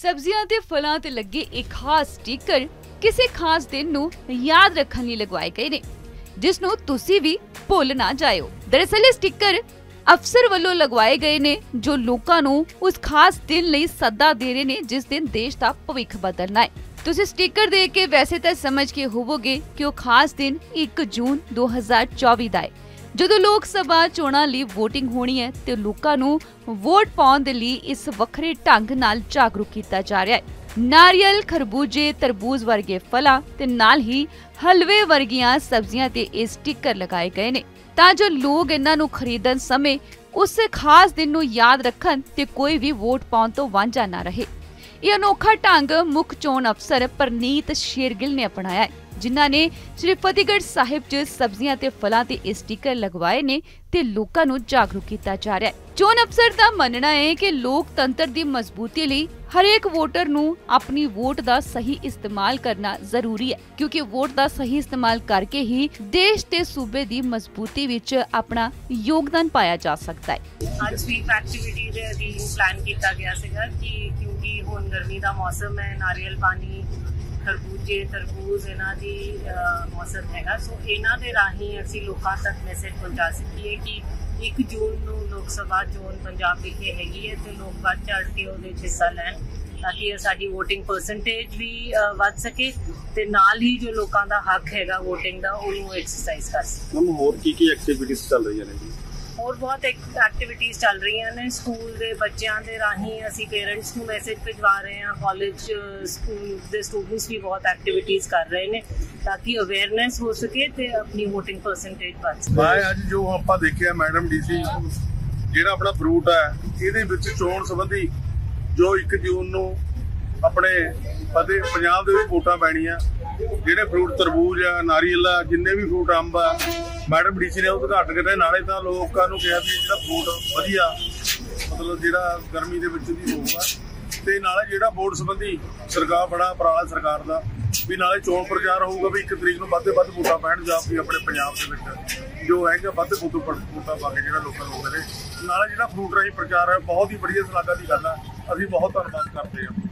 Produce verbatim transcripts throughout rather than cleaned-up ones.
सब्जियां ते फलां ते लगे एक खास स्टिकर किसी खास दिन नूं याद रखण लई लगवाए गए ने, जिस नूं तुसीं भी भुल ना जाइओ। दरअसल ये स्टिकर अफसर वालों लगवाए गए ने जो लोकां नूं उस खास दिन लई सदा दे रहे ने जिस दिन देश दा भविख बदलना है। तुसीं स्टिकर देख के वैसे तो समझ के होवोगे कि वो खास दिन एक जून दो हज़ार चौबीस दा है, ਜਦੋਂ लोक सभा चोणां ਲਈ वोटिंग होनी है ਤੇ ਲੋਕਾਂ ਨੂੰ ਵੋਟ ਪਾਉਣ ਦੇ ਲਈ ਇਸ ਵੱਖਰੇ ਢੰਗ ਨਾਲ ਜਾਗਰੂਕ ਕੀਤਾ ਜਾ ਰਿਹਾ ਹੈ। ਨਾਰੀਅਲ, ਖਰਬੂਜੇ, ਤਰਬੂਜ ਵਰਗੇ ਫਲਾਂ ਤੇ ਨਾਲ ਹੀ ਹਲਵੇ ਵਰਗੀਆਂ ਸਬਜ਼ੀਆਂ ਤੇ ਇਹ ਸਟicker ਲਗਾਏ ਗਏ ਨੇ ਤਾਂ ਜੋ ਲੋਕ ਇਹਨਾਂ ਨੂੰ ਖਰੀਦਣ ਸਮੇਂ ਉਸ ਖਾਸ ਦਿਨ ਨੂੰ ਯਾਦ ਰੱਖਣ ਤੇ ਕੋਈ ਵੀ ਵੋਟ ਪਾਉਣ ਤੋਂ ਵਾਂਝਾ ਨਾ ਰਹੇ। ਇਹ ਅਨੋਖਾ ਢੰਗ ਮੁੱਖ ਚੋਣ ਅਫਸਰ ਪਰਨੀਤ ਸ਼ੇਰਗਿੱਲ ਨੇ ਅਪਣਾਇਆ ਹੈ, ਜਿਨ੍ਹਾਂ ਨੇ ਸ਼੍ਰੀ ਫਤਿਹਗੜ੍ਹ ਸਾਹਿਬ 'ਚ ਸਬਜ਼ੀਆਂ ਤੇ ਫਲਾਂ ਤੇ ਇਹ ਸਟicker ਲਗਵਾਏ ਨੇ ਤੇ ਲੋਕਾਂ ਨੂੰ ਜਾਗਰੂਕ ਕੀਤਾ ਜਾ ਰਿਹਾ ਹੈ। ਚੋਣ ਅਫਸਰ ਦਾ ਮੰਨਣਾ ਹੈ ਕਿ ਲੋਕਤੰਤਰ ਦੀ ਮਜ਼ਬੂਤੀ ਲਈ ਹਰੇਕ ਵੋਟਰ ਨੂੰ ਆਪਣੀ ਵੋਟ ਦਾ ਸਹੀ ਇਸਤੇਮਾਲ ਕਰਨਾ ਜ਼ਰੂਰੀ ਹੈ, ਕਿਉਂਕਿ ਵੋਟ ਦਾ ਸਹੀ ਇਸਤੇਮਾਲ ਕਰਕੇ ਹੀ ਦੇਸ਼ ਤੇ ਸੂਬੇ ਦੀ ਮਜ਼ਬੂਤੀ ਵਿੱਚ ਆਪਣਾ ਯੋਗਦਾਨ ਪਾਇਆ ਜਾ ਸਕਦਾ ਹੈ। ਅੱਜ ਸਵੀਪ ਐਕਟੀਵਿਟੀ ਦੇ ਅਧੀਨ ਪਲਾਨ ਕੀਤਾ ਗਿਆ ਸੀਗਾ ਕਿ ਕਿਉਂਕਿ ਹੁਣ ਗਰਮੀ ਦਾ ਮੌਸਮ ਹੈ, ਨਾਰੀਅਲ ਪਾਣੀ, ਖਰਬੂਜੇ, ਤਰਬੂਜ ਇਹਨਾਂ ਦੀ ਮੌਸਮ ਹੈਗਾ, ਸੋ ਇਹਨਾਂ ਦੇ ਰਾਹੀਂ ਅਸੀਂ ਲੋਕਾਂ ਤੱਕ ਮੈਸੇਜ ਪਹੁੰਚਾ ਸਕੀਏ ਕਿ ਇੱਕ ਜੂਨ ਨੂੰ ਲੋਕ ਸਭਾ ਚੋਣ ਪੰਜਾਬ ਵਿਖੇ ਹੈਗੀ ਹੈ ਤੇ ਲੋਕ ਵੱਧ ਚੜ ਕੇ ਉਹਦੇ ਵਿੱਚ ਹਿੱਸਾ ਲੈਣ ਤਾਂ ਕਿ ਸਾਡੀ ਵੋਟਿੰਗ ਪਰਸੈਂਟੇਜ ਵੀ ਵੱਧ ਸਕੇ ਤੇ ਨਾਲ ਹੀ ਜੋ ਲੋਕਾਂ ਦਾ ਹੱਕ ਹੈਗਾ ਵੋਟਿੰਗ ਦਾ ਉਹਨੂੰ ਐਕਸਰਸਾਈਜ਼ ਕਰ ਸਕਣ। ਮੈਮ ਹੋਰ ਕੀ ਕੀ ਐਕਟੀਵਿਟੀਜ਼ ਚੱਲ ਰਹੀਆਂ ਨੇ ਜੀ? ਹੋਰ ਬਹੁਤ ਐਕਟੀਵਿਟੀਜ਼ ਚੱਲ ਰਹੀਆਂ ਨੇ। ਸਕੂਲ ਦੇ ਬੱਚਿਆਂ ਦੇ ਰਾਹੀਂ ਅਸੀਂ ਪੇਰੈਂਟਸ ਨੂੰ ਮੈਸੇਜ ਭਿਜਵਾ ਰਹੇ ਹਾਂ, ਕਾਲਜ ਸਕੂਲ ਦੇ ਸਟੂਡੈਂਟਸ ਵੀ ਬਹੁਤ ਐਕਟੀਵਿਟੀਜ਼ ਕਰ ਰਹੇ ਨੇ ਤਾਂ ਕਿ ਅਵੇਅਰਨੈਸ ਹੋ ਸਕੇ ਤੇ ਆਪਣੀ ਵੋਟਿੰਗ ਪਰਸੈਂਟੇਜ ਵੱਧ ਸਕੇ। ਮੈਂ ਅੱਜ ਜੋ ਆਪਾਂ ਦੇਖਿਆ ਮੈਡਮ ਡੀਸੀ ਜਿਹੜਾ ਆਪਣਾ ਫਰੂਟ ਹੈ ਇਹਦੇ ਵਿੱਚ ਚੋਣ ਸੰਬੰਧੀ ਜੋ ਇੱਕ ਜੂਨ ਨੂੰ ਆਪਣੇ ਫਤਿਹ ਪੰਜਾਬ ਦੇ ਵਿੱਚ ਵੋਟਾਂ ਪੈਣੀਆਂ, ਜਿਹੜੇ ਫਰੂਟ ਤਰਬੂਜ ਆ, ਨਾਰੀਅਲ ਆ, ਜਿੰਨੇ ਵੀ ਫਰੂਟ, ਅੰਬ ਆ, ਮੈਡਮ ਡੀਸੀ ਨੇ ਉਦਘਾਟਨ ਕੀਤਾ। ਨਾਲੇ ਤਾਂ ਲੋਕਾਂ ਨੂੰ ਕਿਹਾ ਵੀ ਜਿਹੜਾ ਫਰੂਟ ਵਧੀਆ ਮਤਲਬ ਜਿਹੜਾ ਗਰਮੀ ਦੇ ਵਿੱਚ ਵੀ ਹੋਊਗਾ ਤੇ ਨਾਲੇ ਜਿਹੜਾ ਵੋਟ ਸੰਬੰਧੀ ਸਰਕਾਰ ਬੜਾ ਉਪਰਾਲਾ ਸਰਕਾਰ ਦਾ ਵੀ ਨਾਲੇ ਚੋਣ ਪ੍ਰਚਾਰ ਹੋਊਗਾ ਵੀ ਇੱਕ ਤਰੀਕ ਨੂੰ ਵੱਧ ਤੋਂ ਵੱਧ ਵੋਟਾਂ ਪੈਣ ਜਾਂ ਵੀ ਆਪਣੇ ਪੰਜਾਬ ਦੇ ਵਿੱਚ ਜੋ ਹੈਗਾ ਵੱਧ ਵੋਟਾਂ ਵੋਟਾਂ ਪਾ ਕੇ ਜਿਹੜਾ ਲੋਕਾਂ ਨੂੰ ਮਿਲੇ। ਨਾਲੇ ਜਿਹੜਾ ਫਰੂਟ ਰਾਹੀਂ ਪ੍ਰਚਾਰ ਹੈ ਬਹੁਤ ਹੀ ਵਧੀਆ ਸ਼ਲਾਘਾ ਦੀ ਗੱਲ ਹੈ, ਅਸੀਂ ਬਹੁਤ ਧੰਨਵਾਦ ਕਰਦੇ ਹਾਂ।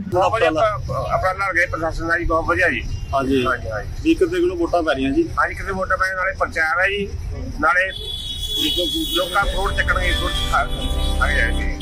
ਆਪਣਾ ਗਏ ਪ੍ਰਸ਼ਾਸਨ ਦਾ ਜੀ ਬਹੁਤ ਵਧੀਆ ਜੀ। ਹਾਂਜੀ ਹਾਂਜੀ ਹਾਂਜੀ ਵੀਹ ਤਰੀਕ ਨੂੰ ਵੋਟਾਂ ਪੈ ਰਹੀਆਂ ਜੀ। ਹਾਂਜੀ ਕਿਤੇ ਵੋਟਾਂ ਪੈ ਨਾਲੇ ਪ੍ਰਚਾਰ ਹੈ ਜੀ, ਨਾਲੇ ਲੋਕਾਂ ਫਰੂਟ ਚੱਕਣਗੇ, ਫਰੂਟ ਖਾ ਰਹੇ ਜੀ।